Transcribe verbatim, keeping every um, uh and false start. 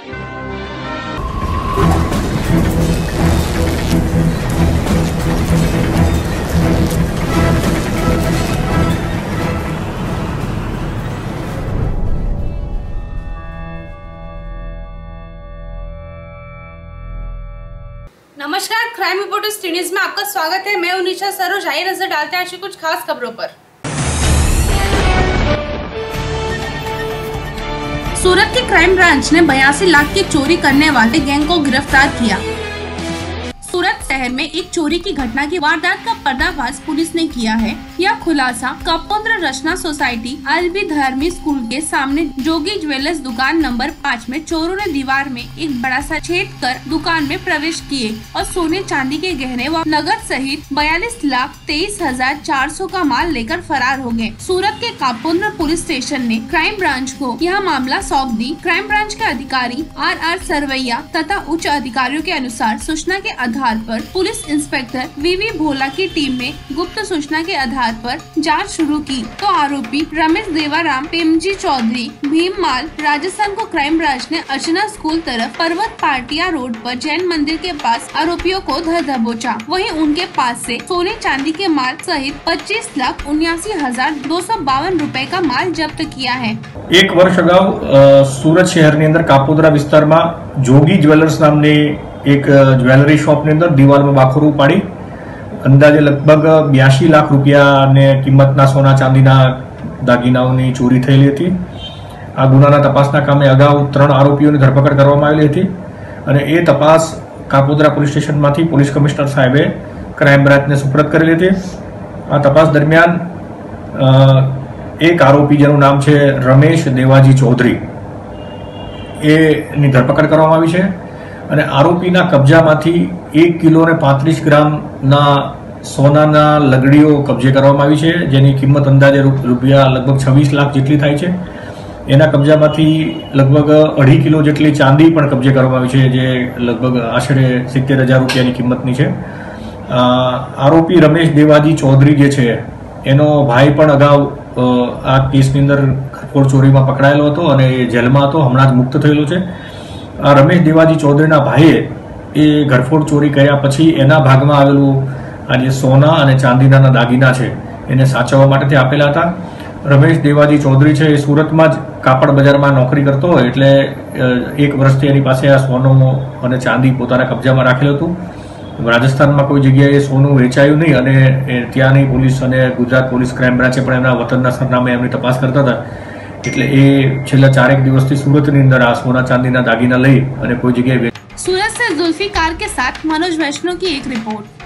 नमस्कार, crime reporters news में आपका स्वागत है। मैं उनिशा सरोज। आइए नजर डालते हैं आज की कुछ खास खबरों पर। सूरत के क्राइम ब्रांच ने बयासी लाख की चोरी करने वाले गैंग को गिरफ्तार किया। सूरत शहर में एक चोरी की घटना की वारदात का पर्दाफाश पुलिस ने किया है। यह खुलासा कपुंद्र रचना सोसाइटी अलबी धर्मी स्कूल के सामने जोगी ज्वेलर्स दुकान नंबर पाँच में चोरों ने दीवार में एक बड़ा सा छेद कर दुकान में प्रवेश किए और सोने चांदी के गहने व नगद सहित बयालीस लाख तेईस हजार चार सौ का माल लेकर फरार हो गए। सूरत के कपुंद्र पुलिस स्टेशन ने क्राइम ब्रांच को यह मामला सौंप दी। क्राइम ब्रांच के अधिकारी आर आर सरवैया तथा उच्च अधिकारियों के अनुसार सूचना के आधार पर police inspector V V Bhola की टीम ने गुप्त सूचना के आधार पर जांच शुरू की तो आरोपी रमेश देवाराम पेमजी चौधरी भीममाल राजस्थान को क्राइम ब्रांच ने अर्चना स्कूल तरफ पर्वत पाटिया रोड पर जैन मंदिर के पास आरोपियों को धर दबोचा। वहीं उनके पास से सोने चांदी के माल सहित पच्चीस लाख उन्यासी हजार दो सौ बावन रूपए का माल जब्त किया है। एक वर्ष अगाऊ सूरत शहर अंदर कापोद्रा विस्तार में जोगी ज्वेलर्स नामनी एक ज्वेलरी शॉप ने अंदर दीवार में बाखोरू पाड़ी अंदाजे लगभग ब्यासी लाख रुपया ने किंमतना सोना चांदीना दागीनाओनी चोरी थयेली हती। आ गुनाना तपासना कामे अगाऊ त्रण आरोपीओनी धरपकड़ करवामां आवेली हती अने ए तपास कापोद्रा पोलीस स्टेशनमांथी पोलीस कमिश्नर साहेबे क्राइम ब्रांचने सुपुर्द करेली हती। आ तपास दरमियान एक आरोपी जेनुं नाम छे रमेश देवाजी चौधरी एनी धरपकड़ करवामां आवी छे અને આરોપીના કબજામાંથી એક કિલો ને પાંત્રીસ ગ્રામના સોનાના લગડીઓ કબજે કરવામાં આવી છે, જેની કિંમત અંદાજે રૂપિયા લગભગ છવ્વીસ લાખ જેટલી થાય છે। એના કબજામાંથી લગભગ અઢી કિલો જેટલી ચાંદી પણ કબજે કરવામાં આવી છે, જે લગભગ આશરે સિત્તેર હજાર રૂપિયાની કિંમતની છે। આરોપી રમેશ દેવાજી ચૌધરી જે છે એનો ભાઈ પણ અગાઉ આ કેસની અંદર ઘરફોડ ચોરીમાં પકડાયેલો હતો અને જેલમાં હતો, હમણાં જ મુક્ત થયેલો છે। आ रमेश देवाजी चौधरीना भाईए ए घरफोड़ चोरी कर्या पछी एना भागमां आवेलुं आ जे सोना अने चांदीना दागीना छे एने साचववा माटे आपेला हता। रमेश देवाजी चौधरी छे ए सूरतमां ज कापड़ बजारमां नौकरी करतो होय एटले एक वर्षथी एनी पासे आ सोનું अने चांदी पोताना कब्जामां राखेल हतुं। राजस्थानमां कोई जग्याए सोનું वेचायुं नहीं अने त्यानी पोलीस अने गुजरात पोलीस क्राइम ब्रांचे पण एमना वतनना सरनामे एमनी तपास करता हता। એટલે એ છેલ્લા ચારેક દિવસથી સુરતની અંદર આ સોના ચાંદીના દાગીના લઈ અને કોઈ જગ્યાએ। सूरत से जुल्फिकार के साथ मनोज वैष्णव की एक रिपोर्ट।